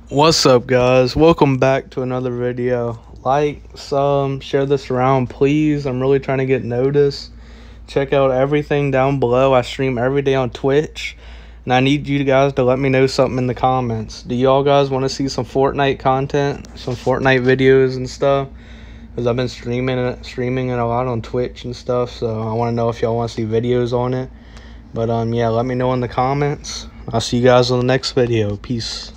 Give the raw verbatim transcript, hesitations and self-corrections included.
What's up, guys? Welcome back to another video. Like, sub, share this around, please. I'm really trying to get noticed. Check out everything down below. I stream every day on Twitch, and I need you guys to let me know something in the comments. Do y'all guys want to see some Fortnite content, some Fortnite videos and stuff? Because I've been streaming it, streaming it a lot on Twitch and stuff, so I want to know if y'all want to see videos on it. But um, yeah, let me know in the comments. I'll see you guys on the next video. Peace.